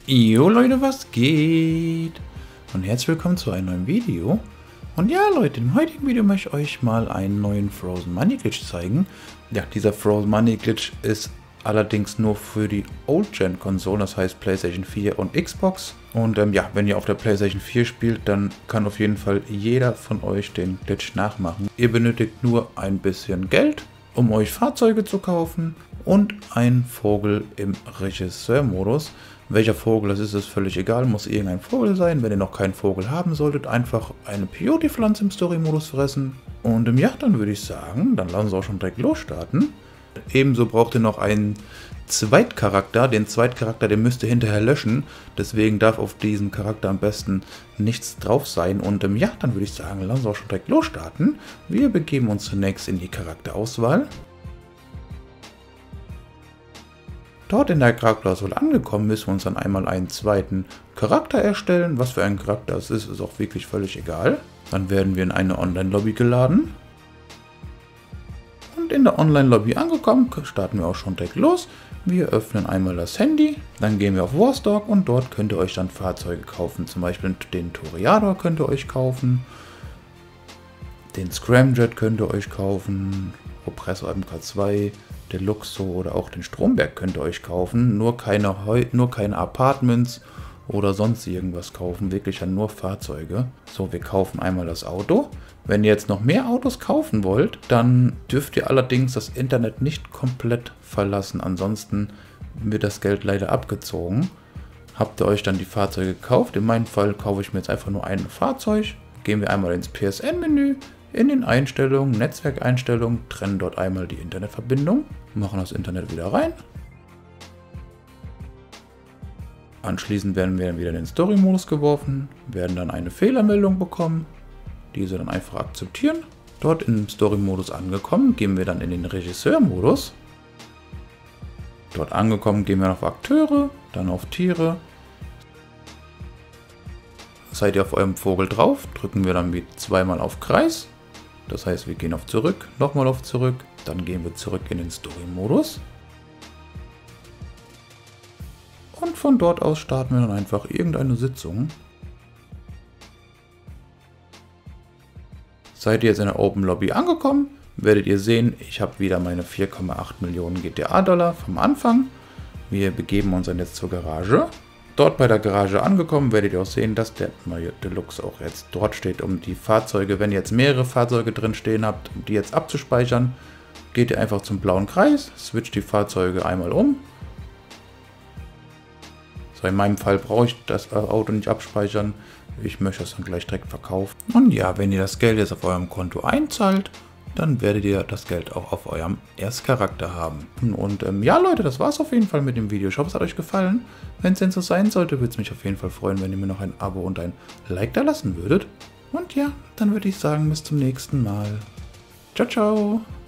Jo Leute, was geht? Und herzlich willkommen zu einem neuen Video. Und ja Leute, im heutigen Video möchte ich euch mal einen neuen Frozen Money Glitch zeigen. Ja, dieser Frozen Money Glitch ist allerdings nur für die Old-Gen-Konsolen, das heißt PlayStation 4 und Xbox. Und ja, wenn ihr auf der PlayStation 4 spielt, dann kann auf jeden Fall jeder von euch den Glitch nachmachen. Ihr benötigt nur ein bisschen Geld, um euch Fahrzeuge zu kaufen und einen Vogel im Regisseur-Modus. Welcher Vogel das ist völlig egal, muss irgendein Vogel sein. Wenn ihr noch keinen Vogel haben solltet, einfach eine Peyote-Pflanze im Story-Modus fressen. Und ja, dann würde ich sagen, dann lassen wir auch schon direkt losstarten. Ebenso braucht ihr noch einen Zweitcharakter. Den Zweitcharakter, den müsst ihr hinterher löschen. Deswegen darf auf diesem Charakter am besten nichts drauf sein. Und ja, dann würde ich sagen, lassen wir auch schon direkt losstarten. Wir begeben uns zunächst in die Charakterauswahl. Dort in der Charakterauswahl angekommen, müssen wir uns dann einmal einen zweiten Charakter erstellen. Was für ein Charakter es ist auch wirklich völlig egal. Dann werden wir in eine Online-Lobby geladen. Und in der Online-Lobby angekommen, starten wir auch schon direkt los. Wir öffnen einmal das Handy, dann gehen wir auf Warstock und dort könnt ihr euch dann Fahrzeuge kaufen. Zum Beispiel den Toreador könnt ihr euch kaufen, den Scramjet könnt ihr euch kaufen, Oppressor MK2, der Luxo oder auch den Stromberg könnt ihr euch kaufen. Nur keine Apartments oder sonst irgendwas kaufen, wirklich ja nur Fahrzeuge. So, wir kaufen einmal das Auto. Wenn ihr jetzt noch mehr Autos kaufen wollt, dann dürft ihr allerdings das Internet nicht komplett verlassen. Ansonsten wird das Geld leider abgezogen. Habt ihr euch dann die Fahrzeuge gekauft? In meinem Fall kaufe ich mir jetzt einfach nur ein Fahrzeug. Gehen wir einmal ins PSN-Menü, in den Einstellungen, Netzwerkeinstellungen, trennen dort einmal die Internetverbindung, machen das Internet wieder rein. Anschließend werden wir dann wieder in den Story-Modus geworfen, werden dann eine Fehlermeldung bekommen. Diese dann einfach akzeptieren. Dort im Story-Modus angekommen, gehen wir dann in den Regisseur-Modus. Dort angekommen, gehen wir auf Akteure, dann auf Tiere. Seid ihr auf eurem Vogel drauf, drücken wir dann zweimal auf Kreis. Das heißt, wir gehen auf Zurück, nochmal auf Zurück, dann gehen wir zurück in den Story-Modus. Und von dort aus starten wir dann einfach irgendeine Sitzung. Seid ihr jetzt in der Open Lobby angekommen, werdet ihr sehen, ich habe wieder meine 4,8 Millionen GTA-Dollar vom Anfang. Wir begeben uns dann jetzt zur Garage. Dort bei der Garage angekommen, werdet ihr auch sehen, dass der neue Deluxe auch jetzt dort steht, um die Fahrzeuge, wenn ihr jetzt mehrere Fahrzeuge drin stehen habt, um die jetzt abzuspeichern, geht ihr einfach zum blauen Kreis, switcht die Fahrzeuge einmal um. So, in meinem Fall brauche ich das Auto nicht abspeichern, ich möchte das dann gleich direkt verkaufen. Und ja, wenn ihr das Geld jetzt auf eurem Konto einzahlt, dann werdet ihr das Geld auch auf eurem Erstcharakter haben. Und ja Leute, das war's auf jeden Fall mit dem Video. Ich hoffe, es hat euch gefallen. Wenn es denn so sein sollte, würde es mich auf jeden Fall freuen, wenn ihr mir noch ein Abo und ein Like da lassen würdet. Und ja, dann würde ich sagen, bis zum nächsten Mal. Ciao, ciao!